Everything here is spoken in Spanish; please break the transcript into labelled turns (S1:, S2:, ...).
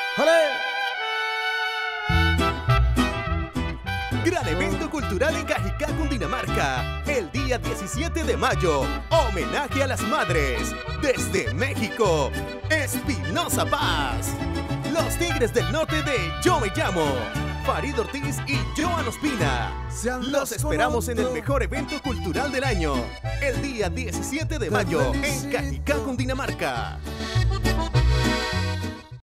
S1: ¡Olé!
S2: Gran evento cultural en Cajicá, Cundinamarca. El día 17 de mayo. Homenaje a las madres. Desde México. Espinosa Paz. Los Tigres del Norte de Yo Me Llamo. Farid Ortiz y Joan Ospina. Los esperamos en el mejor evento cultural del año. El día 17 de mayo en Cajicá, Cundinamarca.